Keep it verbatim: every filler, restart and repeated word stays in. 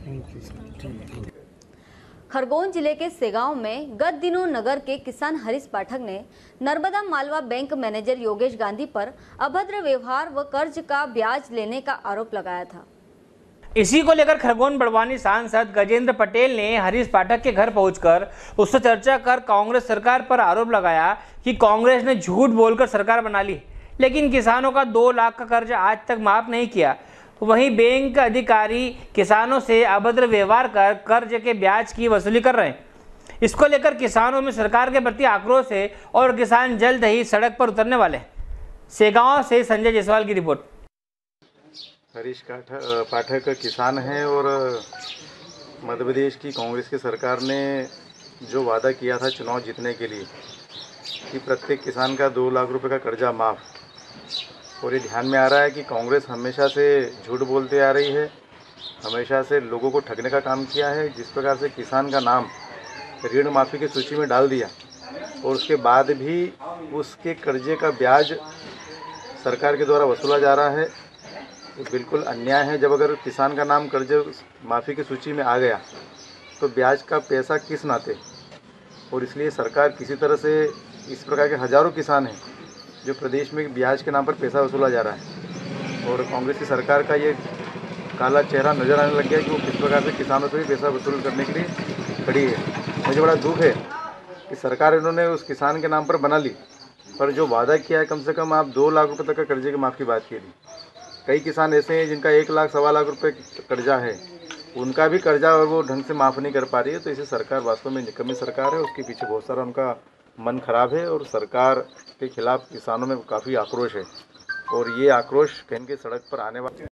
खरगोन जिले के सेगांव में गत दिनों नगर के किसान हरीश पाठक ने नर्मदा मालवा बैंक मैनेजर योगेश गांधी पर अभद्र व्यवहार व कर्ज का ब्याज लेने का आरोप लगाया था। इसी को लेकर खरगोन बड़वानी सांसद गजेंद्र पटेल ने हरीश पाठक के घर पहुंचकर उससे चर्चा कर कांग्रेस सरकार पर आरोप लगाया कि कांग्रेस ने झूठ बोलकर सरकार बना ली, लेकिन किसानों का दो लाख का कर्ज आज तक माफ नहीं किया। वहीं बैंक अधिकारी किसानों से अभद्र व्यवहार कर कर्ज के ब्याज की वसूली कर रहे हैं। इसको लेकर किसानों में सरकार के प्रति आक्रोश है और किसान जल्द ही सड़क पर उतरने वाले हैं। सेगांव से संजय जायसवाल की रिपोर्ट। हरीश पाठक किसान हैं और मध्य प्रदेश की कांग्रेस की सरकार ने जो वादा किया था चुनाव जीतने के लिए कि प्रत्येक किसान का दो लाख रुपए का कर्जा माफ़, और ये ध्यान में आ रहा है कि कांग्रेस हमेशा से झूठ बोलते आ रही है, हमेशा से लोगों को ठगने का काम किया है। जिस प्रकार से किसान का नाम ऋण माफ़ी की सूची में डाल दिया और उसके बाद भी उसके कर्जे का ब्याज सरकार के द्वारा वसूला जा रहा है, ये बिल्कुल अन्याय है। जब अगर किसान का नाम कर्ज माफ़ी की सूची में आ गया तो ब्याज का पैसा किस नाते, और इसलिए सरकार किसी तरह से इस प्रकार के हज़ारों किसान हैं जो प्रदेश में ब्याज के नाम पर पैसा वसूला जा रहा है, और कांग्रेस की सरकार का ये काला चेहरा नज़र आने लग गया कि वो किस प्रकार से किसानों से भी पैसा वसूल करने के लिए खड़ी है। मुझे बड़ा दुख है कि सरकार इन्होंने उस किसान के नाम पर बना ली, पर जो वादा किया है कम से कम आप दो लाख रुपये तक का कर्जे की माफ़ की बात की थी। कई किसान ऐसे हैं जिनका एक लाख सवा लाख रुपए कर्जा है, उनका भी कर्जा और वो ढंग से माफ़ नहीं कर पा रही है। तो इसे सरकार वास्तव में निकम्मी सरकार है, उसके पीछे बहुत सारा उनका मन खराब है और सरकार के खिलाफ किसानों में काफ़ी आक्रोश है, और ये आक्रोश कहीं के सड़क पर आने वाले